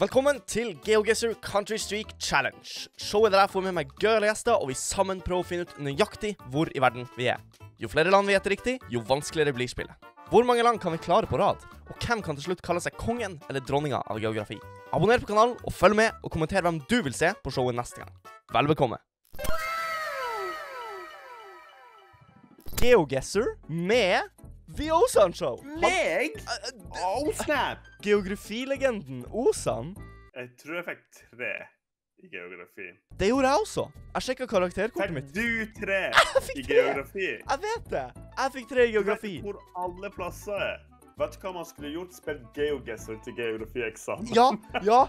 Velkommen til GeoGuessr Country Streak Challenge. Showet der jeg får med meg gøyale gjester, og vi sammen prøver å finne ut nøyaktig hvor i verden vi er. Jo flere land vi gjetter riktig, jo vanskeligere blir spillet. Hvor mange land kan vi klare på rad? Og hvem kan til slutt kalle seg kongen eller dronninga av geografi? Abonner på kanalen og følg med, og kommenter hvem du vil se på showet neste gang. Vel bekomme. GeoGuessr med The Ozan Show. Meg? Oh, snap! Geografilegenden Ozan. Jeg tror jeg fikk 3 i geografi. Det gjorde jeg også. Jeg sjekket karakterkortet Fikk mitt. du 3 fikk i 3. geografi? Jeg vet det. Jeg fikk 3 i geografi. Du vet hvor alle plasser er. Vet du hva man skulle gjort? Spilt GeoGuessr til geografieksamen. Ja,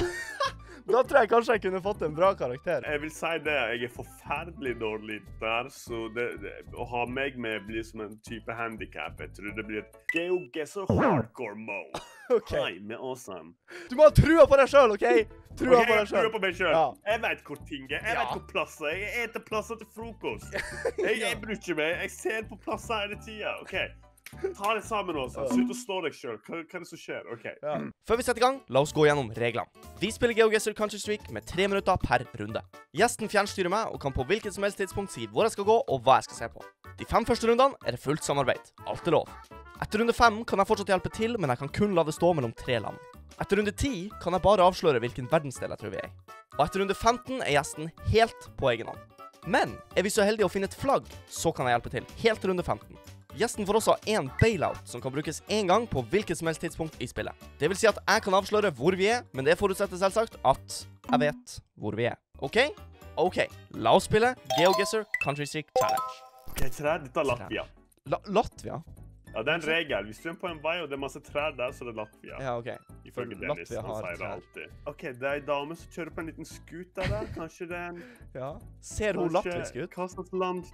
da tror jeg kanskje jeg kunne fått en bra karakter. Jeg vil si det, jeg er forferdelig dårlig der, så å ha meg med blir som en type handicap. Jeg tror det blir et GeoGuessr hardcore mode. Ok. Hei, med Ozan. Du må ha trua på deg selv, ok? Trua på deg Jeg tror selv. på meg selv. Ja. Jeg vet hvor ting er. Jeg Ja. vet hvor plasser. Jeg eter plasser til frokost. Jeg bruker ikke meg. Jeg ser på plasser hele tiden. Ok. Ta det sammen også. Slutt å stå deg selv. Hva er det som skjer? Ok. Ja. Før vi setter i gang, la oss gå gjennom reglene. Vi spiller GeoGuessr Country Streak med 3 minutter per runde. Gjesten fjernstyrer meg og kan på hvilket som helst tidspunkt si hvor jeg skal gå og hva jeg skal se på. De 5 første rundene er det fullt samarbeid. Alt er lov. Etter runde 5 kan jeg fortsatt hjelpe til, men jeg kan kun la det stå mellom 3 land. Etter runde 10 kan jeg bare avsløre hvilken verdensdel jeg tror vi er i. Og etter runde 15 er gjesten helt på egen hånd. Men er vi så heldige å finne et flagg, så kan jeg hjelpe til helt til runde 15. Gjesten får også en bailout, som kan brukes en gang på hvilket som helst tidspunkt i spillet. Det vil si at jeg kan avsløre hvor vi er, men det forutsetter selvsagt at jeg vet hvor vi er. Ok? Ok, la oss spille GeoGuessr Country Streak Challenge. Ok, trær. Dette er Latvia. Latvia? Ja, det er en regel. Hvis du er på en vei og det er masse trær der, så er det Latvia. Ja, ok. Ifølge For Dennis, Latvia han har sier det trær. alltid. Ok, det er en dame som kjører på en liten skuter der. Kanskje det er en... Ja. Ser hun latvisk ut? Hva slags land?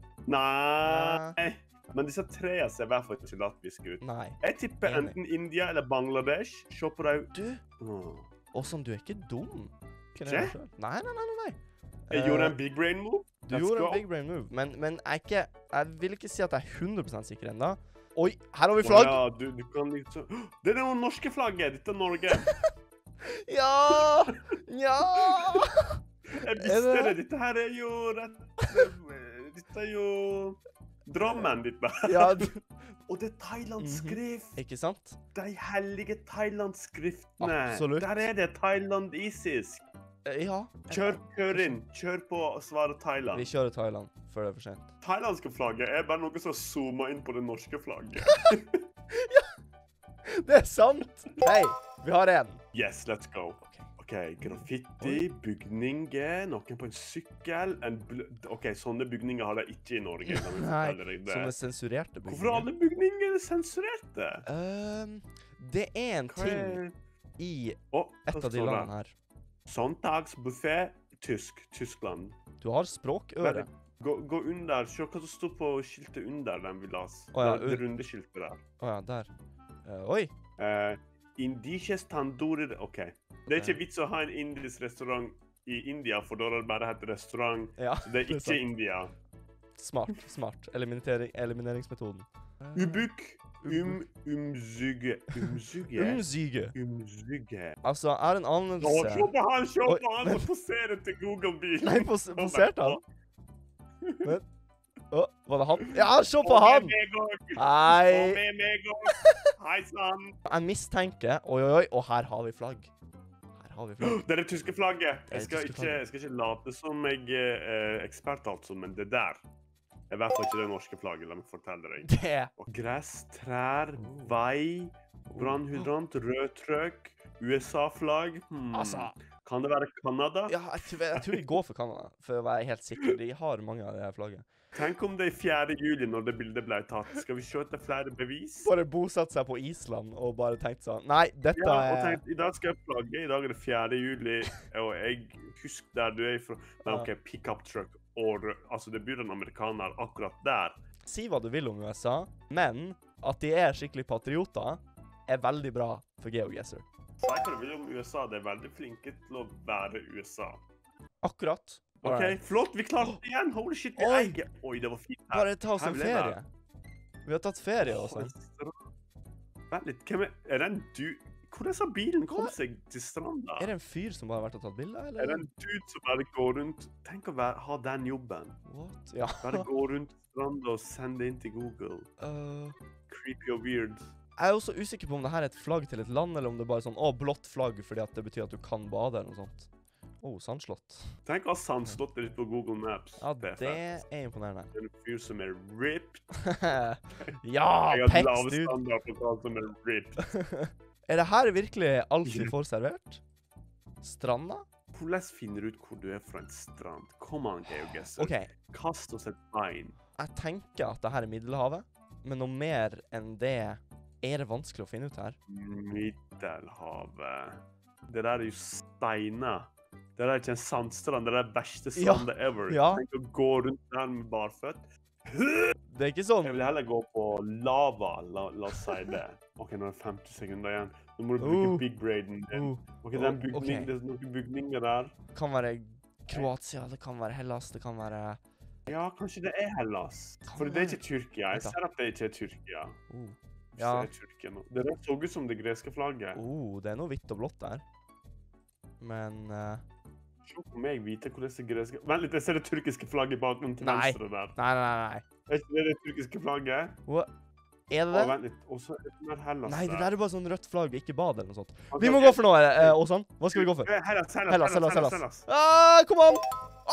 Nei. Men disse treene ser i hvert fall ikke latvisk ut. Nei. Jeg tipper Enig. enten India eller Bangladesh. Se på deg. Du, Åsan, du er ikke dum. Ikke det Ikke? selv? Nei. Jeg gjorde en big brain move. Du gjorde en big brain move, men jeg vil ikke si at jeg er 100% sikker ennå. Oi, her har vi flagg! Ja, du kan liksom... Det er det norske flagget! Dette er Norge! Ja! Jeg visste det! Dette her er jo rett... Dette er jo... Drammen ditt der. Ja, Og det er Thailand-skrift! ikke sant? De hellige Thailand-skriftene! Absolutt. Der er det Thailand-isisk! Ja. Kjør inn! Kjør på å svare Thailand. Vi kjører Thailand før det er for sent. Thailandske flagget er bare noe som zoomer inn på det norske flagget. Det er sant! Hei, vi har en. Yes, let's go. Ok, graffiti, bygninger, noen på en sykkel, ok, sånne bygninger har de ikke i Norge. La meg fortelle deg det. Sånne sensurerte bygninger. Hvorfor er alle bygninger sensurerte? Det er en ting i et av de landene her. Søndagsbuffet, Tyskland. Du har språkøre. Gå under, se hva som står på skiltet under den vi las. Ja, Det runde skiltet der. Åja, der. Oi. Indiske tandoori, ok. Det er ikke vits å ha en indisk restaurant i India, for da har det bare hett restaurant. Ja, Så det er ikke sant. India. Smart. Elimineringsmetoden. Ubuk, umzyge. Altså, jeg har en anelse. Se på han Oi, som poserer til Google-bilen. Nei, poserte han? Men, var det han? Ja, se på han! Hei! Hei sann! Jeg mistenker, oi, og her har vi flagg. Det er det tyske flagget. Det er Jeg skal det tyske ikke late som jeg er ekspert, altså, men det der er i hvert fall ikke det norske flagget, la meg fortelle deg. Det. Og gress, trær, vei, brannhydrant, rød trøkk, USA-flagg. Altså. Kan det være Canada? Ja, jeg tror vi går for Canada, for å være helt sikker. De har mange av de her flagget. Tenk om det er 4. juli når det bildet ble tatt. Skal vi se etter flere bevis? Bare bosatt seg på Island og bare tenkt sånn, nei, dette Ja, og er... tenk, i dag skal jeg flagge. I dag er det 4. juli, og jeg husker der du er fra. Nei, ok, pick-up truck. Altså, det bor en amerikaner akkurat der. Si hva du vil om USA, men at de er skikkelig patrioter er veldig bra for GeoGuessr. Si hva du vil om USA. De er veldig flinke til å være USA. Akkurat. Ok, flott. Vi klarte det igjen. Holy shit, vi Oi. eier. Oi, det var fint her. Bare ta oss Her en ble det. ferie. Vi har tatt ferie også. Vent litt, hvem er den du? Hvordan har bilen kommet seg til stranda? Er det en fyr som bare har vært og tatt bilder, eller? Er det en dude som bare går rundt? Tenk å ha den jobben. What? Ja. Bare gå rundt stranda og sende inn til Google. Creepy og weird. Jeg er også usikker på om det her er et flagg til et land, eller om det er bare sånn, blått flagg, fordi at det betyr at du kan bade, eller noe sånt. Sandslott. Tenk å ha sandslott litt på Google Maps. Ja, det er imponerende. En fyr som er ripped. Ja, Jeg har pecs, lav dude. standard på hva som er ripped. Er det her virkelig alt vi får servert? Stranda? Hvordan finner du ut hvor du er fra en strand? Kom an, GeoGuessr. Ok, Kast oss et bein. jeg tenker at det her er Middelhavet, men noe mer enn det er det vanskelig å finne ut her. Middelhavet. Det der er jo steiner. Det der er ikke en sandstrand, det er den verste strandet ever. ja. Tenk å gå rundt der med barføtt. Det er ikke sånn. Jeg vil heller gå på lava, la oss si det. Ok, nå er det 50 sekunder igjen. Nå må du bruke big braiden din. Ok, det er noen bygninger der. Det kan være Kroatia, det kan være Hellas, det kan være... Ja, kanskje det er Hellas. For det er ikke Tyrkia. Jeg ser at det ikke er Tyrkia. Ja. Det er Tyrkia nå. Det der så ut som det greske flagget. Det er noe hvitt og blått der. Men... Se på meg vite hvor det er greske... Vent litt, jeg ser det tyrkiske flagget bak den til Nei. venstre der. Nei. Er ikke det tyrkiske flagget? Er det det? Vent litt, og så er det mer Hellas der. Nei, det der er bare sånn rødt flagg, ikke bad eller noe sånt. Ok, Vi må ok. gå for noe, Åsan. Hva skal vi gå for? Hellas. Kom an!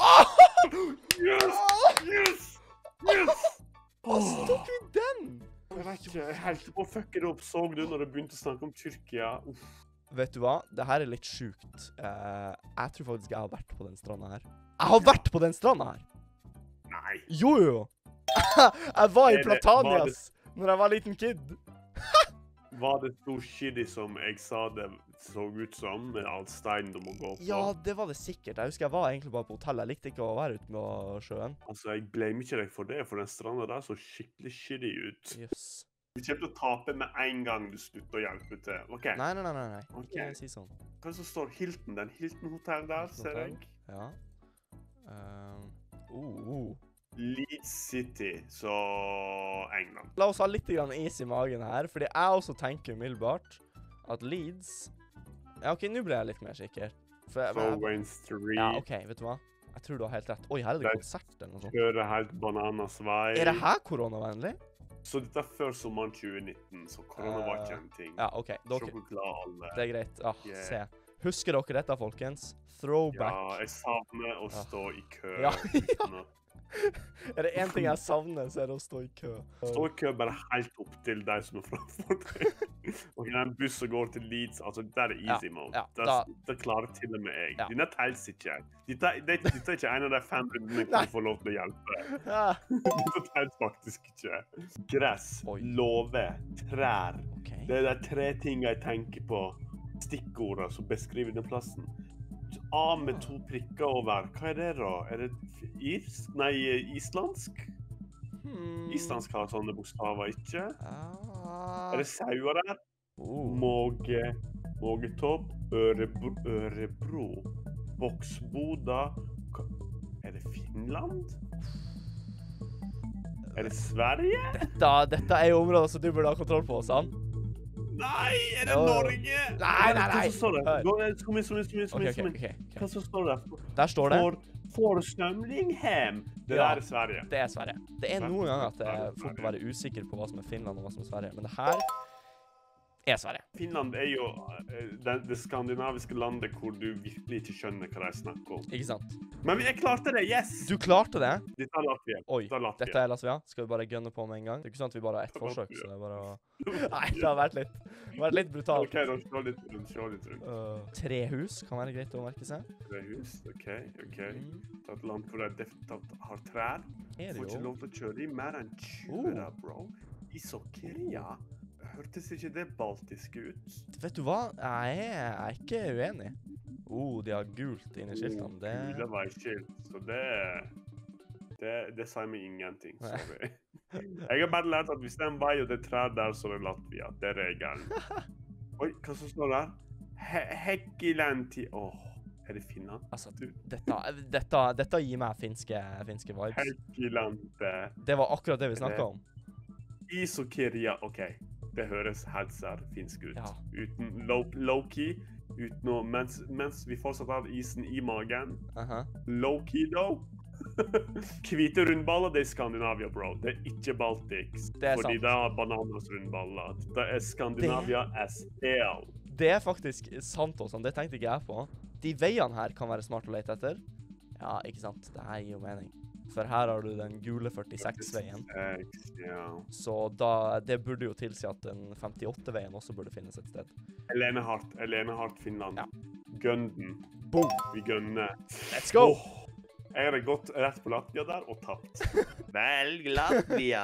Yes! Hvordan tok vi den? Jeg vet ikke, jeg heldte på å fucke det opp. Så du når du begynte å snakke om Tyrkia? Uff. Vet du hva? Det her er litt sjukt. Jeg tror faktisk jeg har vært på den stranda her. Jeg har vært på den stranda her! Nei. Jo. Jeg var i Er det- Platanias når jeg var liten kid. Var det så shitty som jeg sa det så ut som, med all steinen du må gå på? Ja, det var det sikkert. Jeg husker jeg var egentlig bare på hotellet. Jeg likte ikke å være ute med sjøen. Altså, jeg blamer ikke deg for det, for den stranda der så skikkelig shitty ut. Jøss. Du kommer til å tape med en gang du slutter å hjelpe til. Ok, Nei. Ok. Ikke si sånn. hva som står Hilton? Den Hilton-hotell der, ser jeg. Ja. Leeds City, så England. La oss ha litt grann is i magen her, fordi jeg også tenker umiddelbart at Leeds... Ja, ok, nå ble jeg litt mer sikker. Så Wayne Street. Ja, ok, vet du hva? Jeg tror du har helt rett. Oi, her er det konsert eller noe sånt. Kjører helt bananas vei. Er det her koronavennlig? Så dette er før sommeren 2019, så korona var ikke en ting. Ja, ok. Se hvor glad alle. Det er greit. Yeah. Se. Husker dere dette, folkens? Throwback. Ja, jeg savner å stå i kø. Ja. uten å- Er det en ting jeg savner, så er det å stå i kø. Stå i kø bare helt opp til de som er framfor deg. Og det er en buss som går til Leeds, altså det er easy mode. Ja, Det klarer til og med jeg. Ja. Dine tels ikke. Dette er ikke en av de 5 rundene jeg får lov til å hjelpe. Ja. Dette tels faktisk ikke. Gress, Oi. låve, trær. Ok. Det er de 3 tingene jeg tenker på. Stikkordene som beskriver den plassen. A med 2 prikker over. Hva er det da? Er det irsk? Nei, islandsk? Islandsk har sånne bokstaver, ikke? Er det sauer der? Mågetopp, Ørebro, Boksboda. Er det Finland? Er det Sverige? Dette er jo områder som du burde ha kontroll på, sant? Nei, er det Norge? Nei. Hva så står det? Hør. Kom igjen. Ok. Hva så står det? Der står det. For Snømlinghem. Det der er Sverige. Det er Sverige. Det er noen ganger at det er fort å være usikker på hva som er Finland og hva som er Sverige, men det her er Sverige. Finland er jo det skandinaviske landet hvor du virkelig ikke skjønner hva de snakker om. Ikke sant? Men jeg klarte det, yes! Du klarte det? Dette er Latvia. Oi, dette er Latvia. Skal vi bare gønne på med en gang? Det er ikke sånn at vi bare har ett forsøk, så det er bare å... Nei, det har vært litt brutalt. Ok, da se litt rundt. 3 hus kan være greit å merke seg. 3 hus, ok. Det er et land hvor de definitivt har trær. Er det Får ikke jo? lov til å kjøre i mer enn 20 da, bro. I Sokeria. Hørtes ikke det baltiske ut? Vet du hva? Jeg er ikke uenig. De har gult inne i skiltene. Gule veiskilt, så det sier meg ingenting, sorry. Jeg har bare lært at hvis det er en vei og det er trær der, så er det Latvia. Det er regelen. Oi, hva som står der? Hekkilanti... er det Finland? Altså, dette gir meg finske vibes. Hekkilante. Det var akkurat det vi snakket om. I Sokeria, ok. det høres helt finsk ut. Ja. Uten low-key, uten noe, mens vi fortsatt har isen i magen. Low-key though. Hvite rundballer, det er Skandinavia, bro. Det er ikke Baltics. Det er fordi sant. det har bananas rundballer. Det er Skandinavia SL. Det er faktisk sant også, det tenkte ikke jeg på. De veiene her kan være smart å lete etter. Ja, ikke sant? Det her gir jo mening. For her har du den gule 46-veien. Ja. Så det burde jo tilsi at den 58-veien også burde finnes et sted. Helene Hart, Finland. Ja. Gunden. Boom! Vi gunner. Let's go! Jeg hadde gått rett på Latvia der og tapt. Velg Latvia!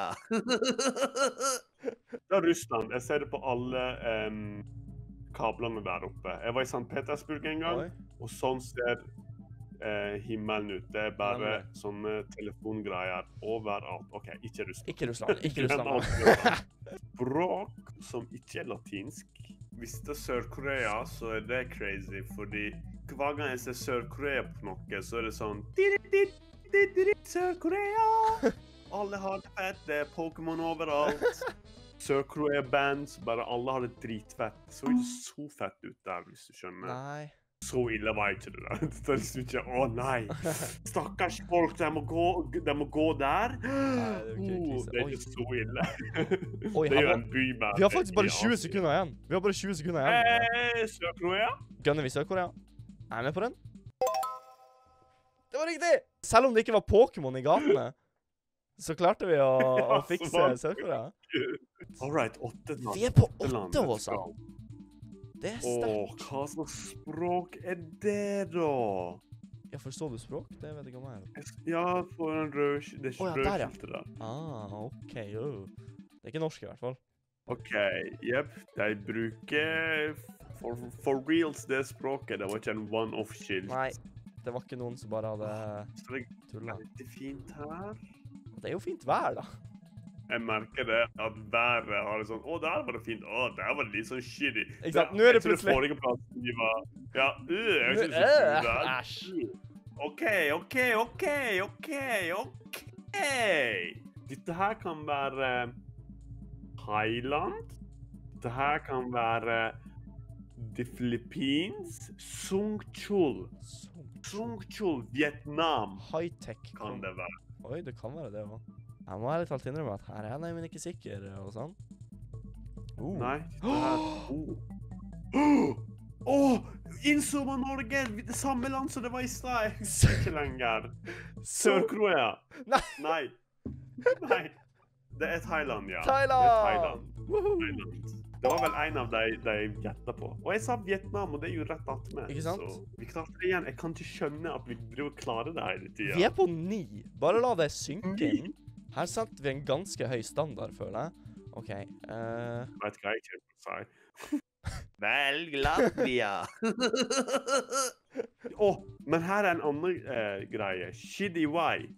Det er Russland. Jeg ser det på alle kablene der oppe. Jeg var i St. Petersburg en gang, og sånn ser himmelen ut. Det er bare sånne telefongreier overalt. Ok, ikke Russland. Ikke Russland, ikke Russland. Språk som ikke er latinsk. Hvis det er Sør-Korea, så er det crazy, fordi hver gang jeg ser Sør-Korea på noe, så er det sånn Sør-Korea! Alle har det fett, det er Pokémon overalt. Sør-Korea-bands, bare alle har det dritfett. Det så ikke så fett ut der, hvis du skjønner. Nei. Så ille var ikke det der. Det er liksom ikke, å nei, stakkars folk, de må gå der. Nei, det er ikke så ille. Oi, Det er jo en by med... Vi har faktisk bare 20 sekunder igjen. Vi har bare 20 sekunder igjen. Sør-Korea? Gunner vi Sør-Korea? Er jeg med på den? Det var riktig! Selv om det ikke var Pokémon i gatene, så klarte vi å fikse Sør-Korea. All right, 8 land. Vi er på 8 også. Det er sterkt. Hva slags språk er det da? Ja, forstår du språk? Det vet jeg ikke om jeg er. Ja, for en det er der, ja. skiltet der. Ok, Det er ikke norsk i hvert fall. Ok, jepp. De bruker for reals det språket. Det var ikke en one-off-skilt. Nei, det var ikke noen som bare hadde tullet. Det er fint her. Det er jo fint vær, da. Jeg merker det, at været har det sånn, der var det fint, der var det litt sånn shitty. Ikke sant, nå er det plutselig. Jeg tror det forrige plassen vi var, jeg synes det er så der. Ok. Dette her kan være Thailand. Dette her kan være The Philippines. Songchul, Vietnam. High-tech. Kan det være. Oi, det kan være det også. Jeg må ærlig talt innrømme at her er jeg nemlig ikke sikker og sånn. Nei, innsommer Norge! Det samme land som det var i stad. Jeg husker ikke lenger. Sør-Korea. Nei. Det er Thailand, ja. Thailand! Det var vel en av de gjettet på. Og jeg sa Vietnam, og det er jo rett attmed. Ikke sant? Så vi klarte det igjen. Jeg kan ikke skjønne at vi driver og klarer det hele tiden. Vi er på 9. Bare la det synke inn. Her setter vi en ganske høy standard, føler jeg. Ok. Vet hva jeg kommer til å si. Velg Latvia! Men her er en annen greie. Shidi Wai.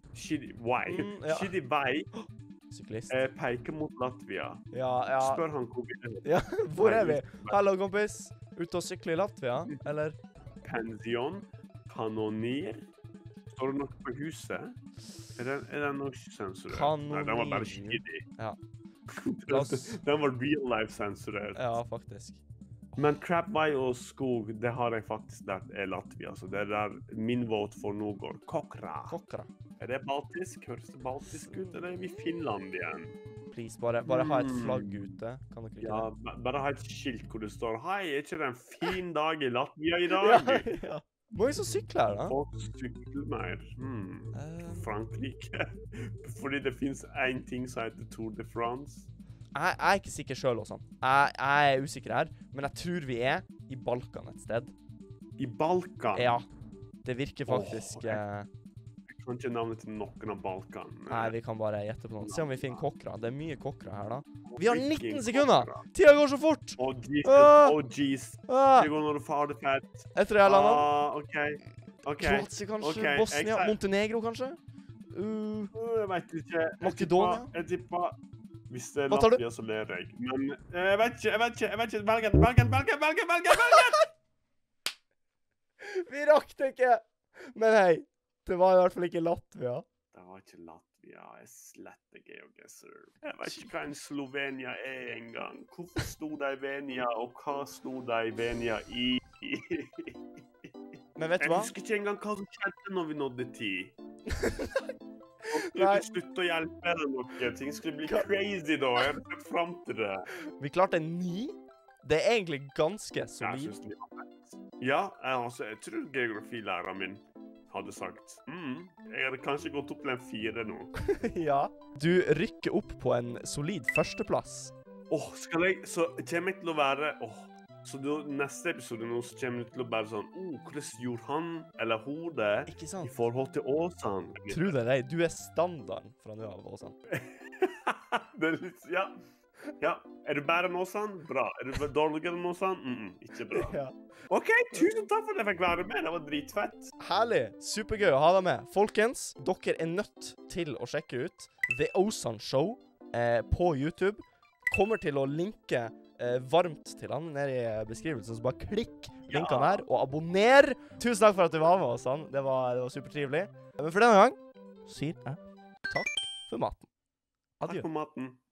Syklist. Peker mot Latvia. Ja. Spør han hvor vi er. Ja, hvor er vi? Hallo, kompis. Ute og sykle i Latvia, eller? Pension. Kanonir. Står det noe på huset? Er det noe sensurert? Kanonir. Nei, den var bare shitty. Ja. Den var real life sensurert. Ja, faktisk. Men Crabway og skog, det har jeg faktisk lært er Latvia, så det er der min vote for nå går. Kokra. Er det baltisk? Høres det baltisk ut, eller er vi i Finland igjen? Please, bare ha et flagg ute. Kan dere ikke Ja, det? bare ha et skilt hvor det står, hei, er ikke det en fin dag i Latvia i dag? Ja. Mange som sykler her, da. Folk sykler mer. Frankrike. Fordi det finnes en ting som heter Tour de France. Jeg er ikke sikker selv også. Jeg er usikker her, men jeg tror vi er i Balkan et sted. I Balkan? Ja. Det virker faktisk... Jeg kan ikke navnet til noen av Balkan. Nei, vi kan bare gjette på noen. Se om vi finner kokra. Det er mye kokra her, da. Vi har 19 sekunder! Tida går så fort! jeez. Det går når du får det fett. Etter det her landet. Ok. Kroatia, kanskje? Bosnia? Montenegro, kanskje? Jeg vet ikke. Makedonia? Jeg tipper... Hvis det er Hva tar du? Latvia, så ler jeg. Men jeg vet ikke. Velgen! Vi rakk det ikke! Men hei, det var i hvert fall ikke Latvia. Det var ikke Latvia. Jeg sletter GeoGuessr. Jeg vet ikke hva en Slovenia er engang. Hvorfor sto det i Venia, og hva sto det i Venia i? Men vet du Jeg hva? husker ikke engang hva som skjedde når vi nådde 10. Nei. Jeg slutte å hjelpe eller noe. Ting skulle bli crazy da. Jeg har sett frem til det. Vi klarte 9. Det er egentlig ganske Jeg solid. synes det var fett. Ja, jeg tror geografilæreren min hadde sagt jeg hadde kanskje gått opp til en 4 nå. Ja. Du rykker opp på en solid førsteplass. Skal jeg, så kommer jeg til å være, så neste episode nå så kommer jeg til å være sånn, hvordan gjorde han eller hun det Ikke i sant? forhold til Åsan? Tro det, nei. Du er standarden fra nå av, Åsan. Det er litt, ja. Er du bedre enn Åsan? Bra. Er du dårligere enn Åsan? Ikke bra. Ja. OK, tusen takk for at jeg fikk være med. Det var dritfett. Herlig. Supergøy å ha deg med. Folkens, dere er nødt til å sjekke ut The Ozan Show på YouTube. Kommer til å linke varmt til han nede i beskrivelsen, så bare klikk linkene her og abonner. Tusen takk for at du var med, Åsan. Det var supertrivelig. Men for denne gang sier jeg takk for maten. Adjø. Takk for maten.